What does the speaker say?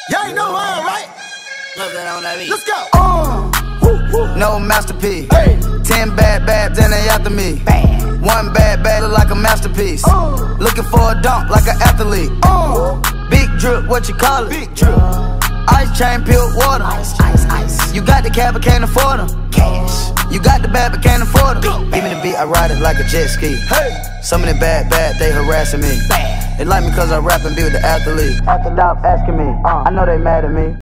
Y'all ain't know who I am, right? Love that on that beat. Let's go. No masterpiece. Hey. 10 bad babs and they after me. Bad. One bad bad look like a masterpiece. Looking for a dunk like an athlete. Big drip, what you call it? Big drip. Ice chain, pure water. Ice, ice, ice. You got the cab, but can't afford them. Cash. You got the bad, but can't afford them. Give me the beat, I ride it like a jet ski. Hey. Some of the bad, they harassing me. Bad. They like me cause I rap and be with the athlete. Stop asking me, I know they mad at me.